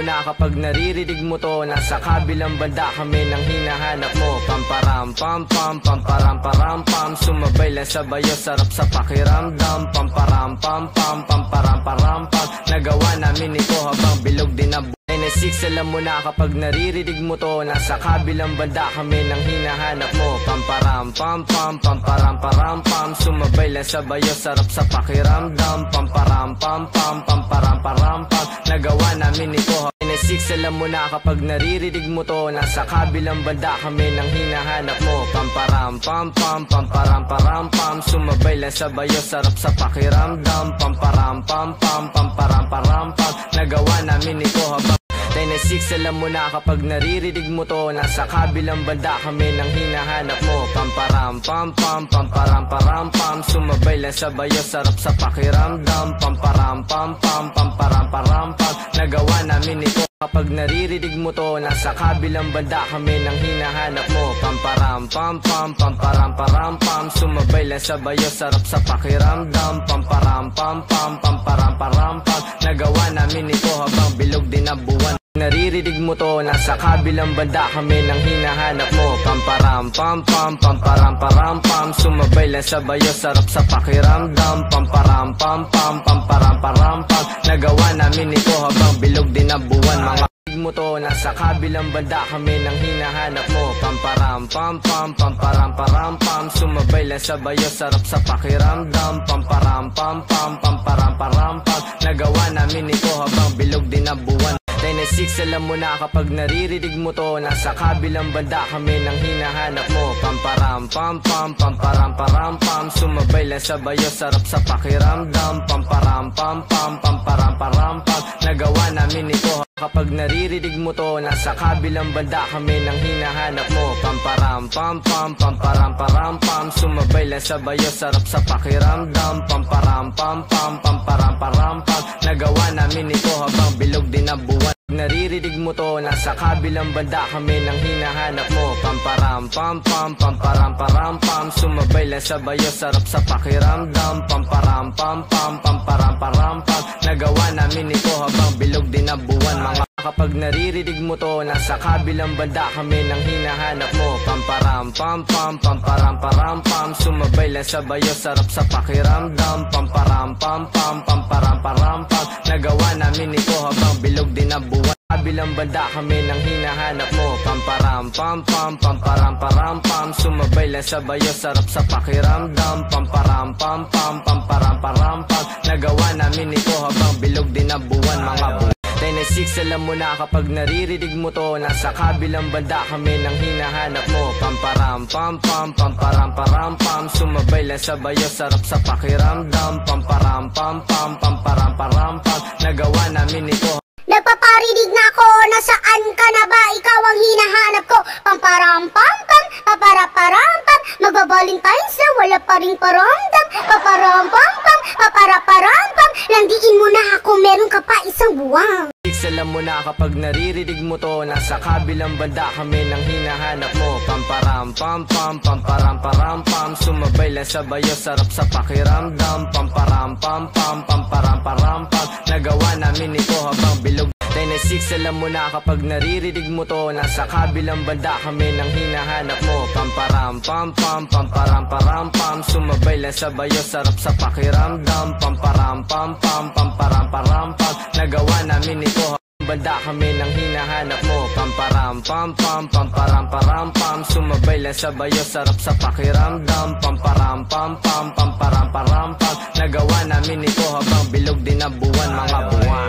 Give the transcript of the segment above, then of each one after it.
na kapag naririnig mo to. Nasa kabilang banda kami nang hinahanap mo. Pamparam pam pam, pamparam param pam. Sumabay lang sa bayo, sarap sa pakiramdam. Pamparam pam pam, pamparam param pam. Nagawa namin ito habang bilog din na NS6, alam mo na kapag naririnig mo to. Nasa kabilang banda kami nang hinahanap mo. Pamparam pam pam, pamparam param pam. Sumabay lang sa bayo, sarap sa pakiramdam. Pamparam pam pam, pamparam param pam. Nagawa namin ito. NS6, alam mo na kapag naririnig mo to. Nasa kabilang banda kami nang hinahanap mo. Pamparam pam pam, pamparam param pam. Sumabay lang sa bayo, sarap sa pakiramdam. Pamparam pam pam, pamparam param pam. Nagawa namin ito habang NS6, alam mo na kapag naririnig mo to. Nasa kabilang banda kami nang hinahanap mo. Pamparam pam pam, pamparam param pam. Sumabay lang sa bayo, sarap sa pakiramdam. Pamparam pam pam, pamparam param pam. Nagawa namin ito kapag naririnig mo to. Nasa kabilang banda kami nang hinahanap mo. Pamparam pam pam, pamparam param pam. Sumabay lang sa bayo, sarap sa pakiramdam. Pamparam pam pam, pamparam param pam. Nagawa namin ito habang bilog din na buwan. Naririnig mo to. Nasa kabilang banda kami nang hinahanap mo. Pamparam pam pam, pamparam param pam. Sumabay lang sa bayo, sarap sa pakiramdam. Pamparam pam pam, pamparam param pam. Nagawa namin ito habang bilog din na buwan. Mga mo to. Nasa kabilang banda kami nang hinahanap mo. Pamparam pam pam, pamparam param pam. Sumabay lang sa bayo, sarap sa pakiramdam. Pamparam pam pam, pamparam param pam. Nagawa namin ito habang bilog din na buwan. NS6, alam mo na kapag naririnig mo to. Nasa kabilang banda kami nang hinahanap mo. Pamparam pam pam, pamparam param pam. Sumabay lang sa bayo, sarap sa pakiramdam. Pamparam pam pam, pamparam param pam. Nagawa namin ito kapag naririnig mo to. Nasa kabilang banda kami nang hinahanap mo. Pamparam pam pam, pamparam param pam. Sumabay lang sa bayo, sarap sa pakiramdam. Pamparam pam pam, pamparam param pam. Nagawa namin ito habang bilog din na buwan. Naririnig mo to. Nasa kabilang banda kami nang hinahanap mo. Pamparam pam pam, pamparam param pam. Sumabay lang sa bayo, sarap sa pakiramdam. Pamparam pam pam, pamparam param pam. Nagawa namin ito habang bilog din na buwan. Mga kapag naririnig mo to. Nasa kabilang banda kami nang hinahanap mo. Pamparam pam pam, pamparam param pam. Sumabay lang sa bayo, sarap sa pakiramdam. Pamparam pam pam, pamparam param pam. Nagawa namin ito habang bilog din na buwan. Kabilang banda kami nang hinahanap mo. Pamparam pam pam, pamparam param pam. Sumabay lang sa bayo, sarap sa pakiramdam. Pamparam pam pam, pamparam param pam. Nagawa namin ito habang bilog din na buwan. Mga buwan. NS6, alam mo na kapag naririnig mo to. Nasa kabilang banda kami nang hinahanap mo. Pamparam pam pam, pamparam param pam. Sumabay lang sa bayo, sarap sa pakiramdam. Pamparam pam pam, pamparam param pam. Nagawa namin ito. Nagpaparinig na ako, nasaan ka na ba? Ikaw ang hinahanap ko. Pamparam pam pam, paparaparam pam. Magbabalintines na wala pa ring paramdam. Paparam pam pam, paparaparam pam. Landiin mo na ako, meron ka pa isang buwang. Alam mo na kapag naririnig mo to. Nasa kabilang banda kami nang hinahanap mo. Pamparam pam pam, pamparam param pam. Sumabay lang sa bayo, sarap sa pakiramdam. Pamparam pam pam, pamparam param pam. Nagawa namin ito habang bilog. NS6, alam mo na kapag naririnig mo to. Nasa kabilang banda kami nang hinahanap mo. Pamparam pam pam, pamparam param pam. Sumabay lang sa bayo, sarap sa pakiramdam. Pamparam pam pam, pamparam param pam. Nagawa namin ito banda kami nang hinahanap mo. Pamparam pam pam, pamparam param pam. Sumabay lang sa bayo, sarap sa pakiramdam. Pamparam pam pam, pamparam param pam. Nagawa namin ito habang bilog din na buwan. Mga buwan.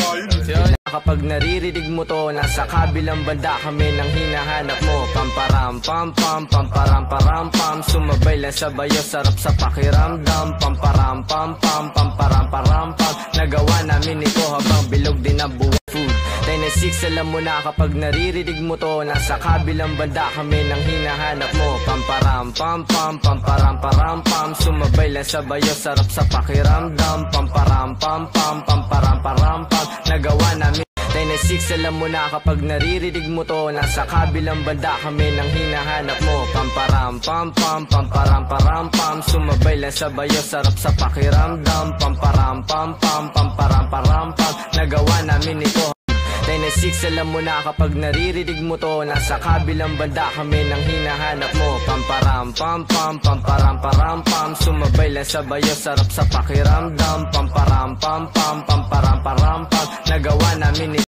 Kapag naririnig mo to. Nasa kabilang banda kami nang hinahanap mo. Pamparam pam pam, pamparam param pam. Sumabay lang sa bayo, sarap sa pakiramdam. Pamparam pam pam, pamparam param pam. Nagawa namin ito habang bilog din na buwan. NS6, alam mo na kapag naririnig mo to. Nasa kabilang banda kami nang hinahanap mo. Pamparam pam pam, pamparam param pam. Sumabay lang sa bayo, sarap sa pakiramdam. Pamparam pam pam, pamparam param pam. Nagawa namin NS6, alam mo na kapag naririnig mo to. Nasa kabilang banda kami nang hinahanap mo. Pamparam pam pam, pamparam param pam. Sumabay lang sa bayo, sarap sa pakiramdam. Pamparam pam pam, pamparam param pam. Nagawa namin ito. 10-6, alam mo na kapag naririnig mo to, nasa kabilang banda kami nang hinahanap mo. Pamparam pam pam, pamparam param pam, sumabay lang sa bayo, sarap sa pakiramdam. Pamparam pam pam, pamparam param pam, nagawa namin